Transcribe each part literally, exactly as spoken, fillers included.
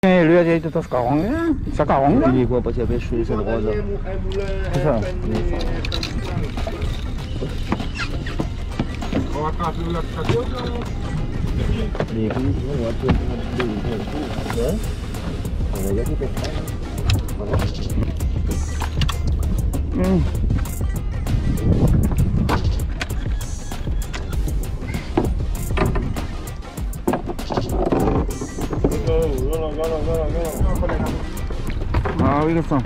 Lui a dit tout ce carong, ça carong là. Il voit pas qu'il y avait cheveux, c'est droit là. C'est ça. On va attraper la cadeau là. Les rues, on va tout le monde. On va y aller peut-être. Hum. Ah oui, c'est ça.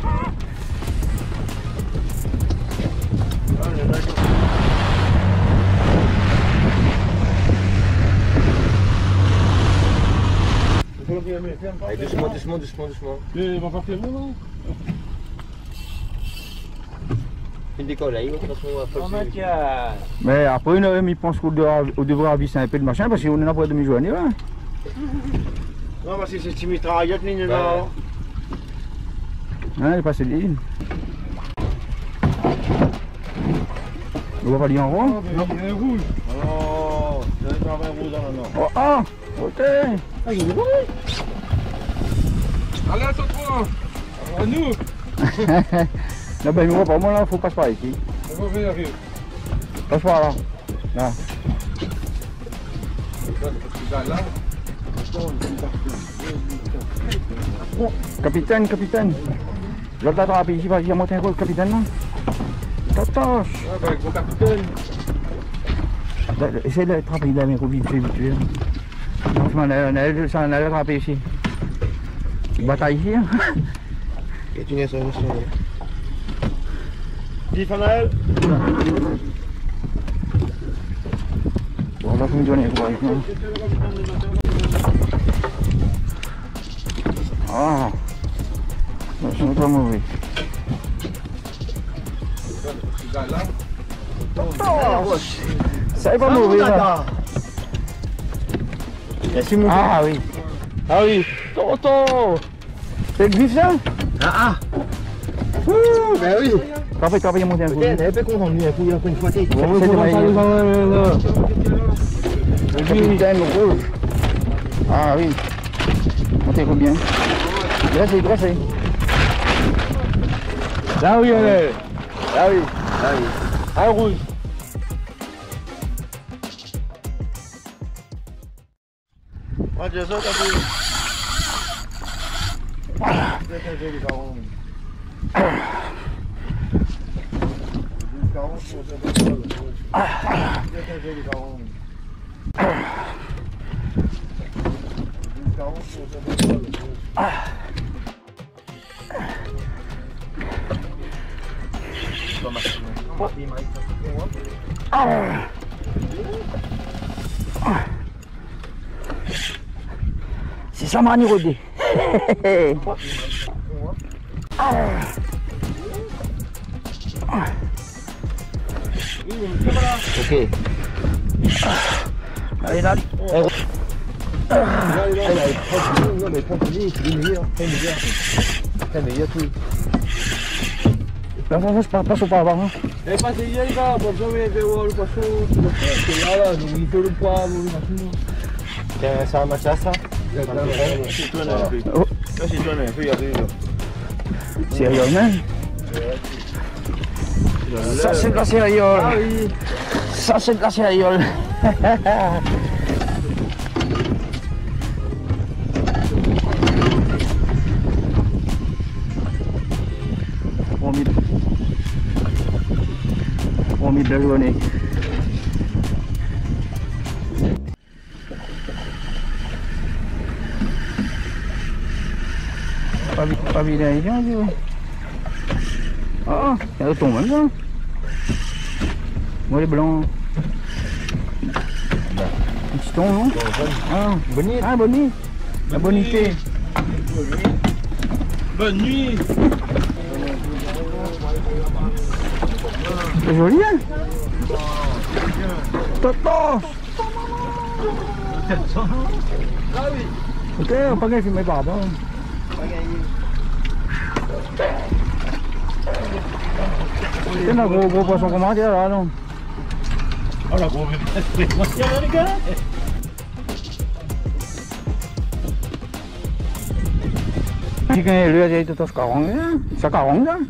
Allez, doucement, doucement, doucement, doucement. Il va pas faire bon non? Une décolle là, il va faire Mais après, une heure, il pense qu'on devrait aviser un peu de machin parce qu'on n'a pas de demi-journée. Hein? Non, parce que c'est ce mitraillette, il est là. Hein, il est passé l'île. On va pas dire en rond? Non, il est rouge. Oh, il y a un rouge dans le nord. Oh, ah, ok. Ah, il est rouge. Allez, attends-toi. À nous. Non, ben, moi, pour moi, là, il faut passer par ici. On va venir. Passe par là. Là. Là. Capitaine, capitaine. Je vais t'attraper ici, vas-y, monter un coup, capitaine, là. T'attaches. Ouais, ben, gros capitaine. Essaye de l'attraper, il a mis un coup vite, vite, vite. Franchement, on allait l'attraper ici. Bataille ici, hein. Et tu n'es pas sur Dis, Fanaël. Bon, on va finir de donner, quoi. Ah, je ne suis pas mauvais. Ça n'est pas mauvais là. Ah oui. Ah oui. Toto. C'est le vif ça? Ah ah. Ouh, ben oui. Après, après, il y a monté un coup. Elle est peu contente, lui, il y a une fois. C'est le capitaine rouge. Ah oui. Montez combien? Dressez, dressez. Là oui, elle est. Ah oui. Ah oui. Un rouge. Ah, j'ai ça, t'as vu. C'est un joli caron. C'est un joli caron. C'est ça, Mani Rodé. Ok. Allez, là. Non, mais prends ton lit, c'est meilleur. C'est meilleur. C'est meilleur tout. Là, ça, je passe au pas avant. Hein. Eh, pas c'est hier, là. Bon, je vais voir le poisson. C'est là, là. Donc, il faut le poids, le machin. C'est un match à ça? C'est toi, là, un peu. Ça, c'est toi, là, un peu, il y a deux, là. Sérieux, même? Ça, c'est de la sériole. Ah oui. Ça, c'est de la sériole. Formidable. Formidable journée. Pas vite, pas vite, hein, tu vois. Ah, il y a ton même ça. Moi les blancs. Un petit ton, non? Ah, bonite. Ah, bonite. La bonité. Bonne nuit. C'est joli, hein? Toto. Ah oui. Ok, on pas gagner filmer par rapport. C'est un gros, gros poisson comment dire là, non? Oh la grosse précoce, les gars. Jika lu aja itu terus kawang ya, sekawang dah.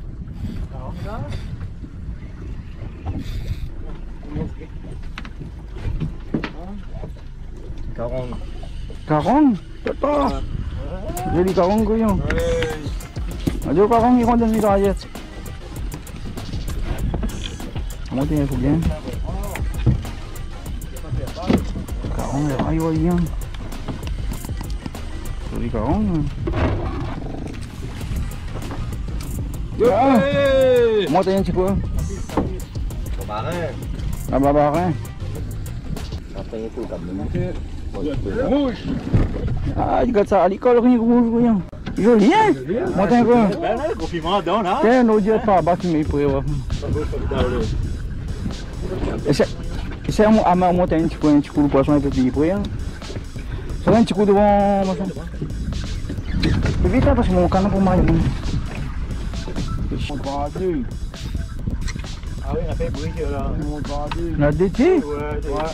Kawang. Kawang, betul. Jadi kawang ko yung. Ajo kawang ikon din dito ayat. Mo tin ko yan. Kawang ayo yan. Jadi kawang. Mo tin ko. Kemarin. Nababa ka. Sampai itu kan ini. Ah, juga sa alikol ko yung ko yung. Yo, yeah. Mo tin ko. Confirmado down, hein? Kaya no dia pa ba mi po yo. Esse esse é um ama mo tin ko yung ko po so may piti po yan. So yan ko do mo so. Evita pa mo kana po mayo. Badu. Ah oui, on a fait bruit là. Badu. Na diti. Ouais, ouais.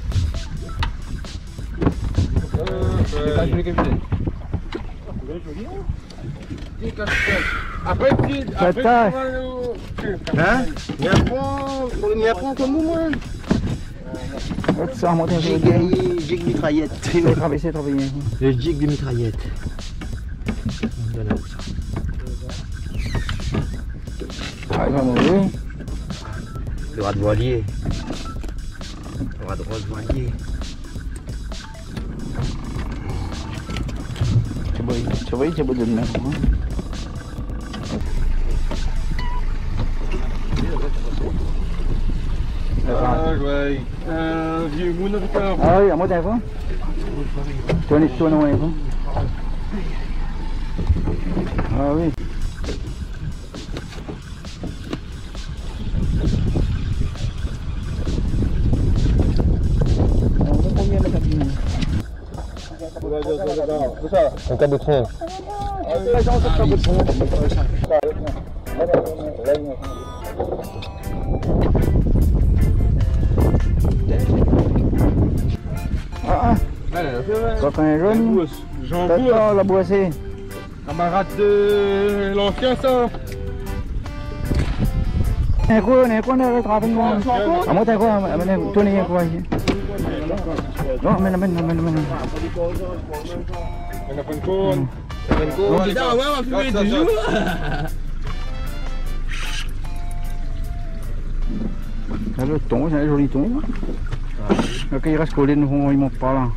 C'est pas joli comme ça. Après, petit, après, Tata. Hein? Il y a pas, il y a pas comme moi. Sa mo tin Jig, ko. jig mitraillette. C'est travailler, c'est travailler. Le jig de mitraillette. Ah, non, oui. Droit de voilier. Droit de voilier. Coba, coba, coba dulu na. Ah, ouais. Un vieux moulin de cœur. Ah oui, à moi t'as quoi? Toi, toi, non, quoi? Ah oui. Un caboutron. Ah, quand un jeune, Jean t'as Bourg, la boissée. camarade de l'ancien ça. Eh quoi, eh quoi, on est rapidement. À moi t'as quoi? Amène, toi n'es quoi ici? Non, amène, amène, amène, amène. On a pas une cône. On a une cône. Oh, putain, ouais, on va fumer toujours. C'est le thon, c'est un joli thon. Là, quand il reste collé, nous, il monte pas là.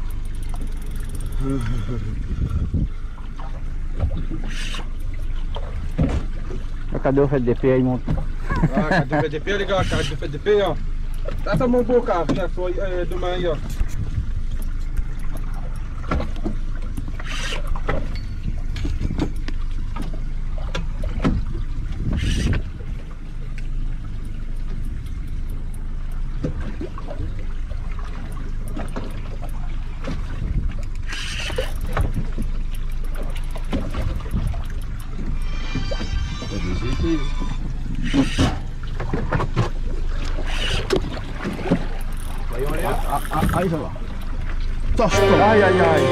Le cadeau fait des pieds, il monte. Ah, quand tu fais des pieds, les gars, quand tu fais des pieds. Hein. Là, t'as mon beau car, là, sois, euh, demain, hier. Aí, vai lá. Ai, ai, ai.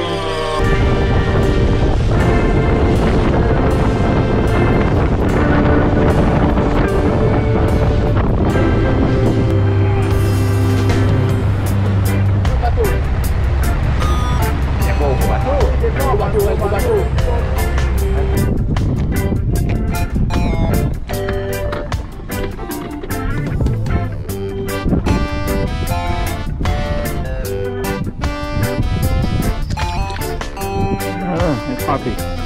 Ah, é rápido.